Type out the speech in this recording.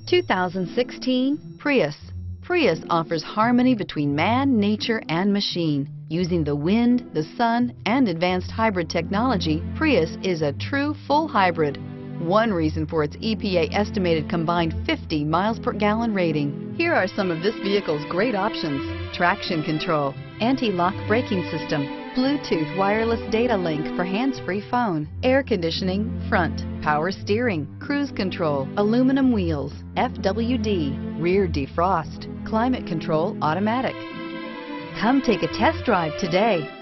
2016 Prius. Prius offers harmony between man, nature, and machine. Using the wind, the sun, and advanced hybrid technology, Prius is a true full hybrid. One reason for its EPA estimated combined 50 miles per gallon rating. Here are some of this vehicle's great options: traction control, anti-lock braking system, Bluetooth wireless data link for hands-free phone, air conditioning, front, power steering, cruise control, aluminum wheels, FWD, rear defrost, climate control automatic. Come take a test drive today.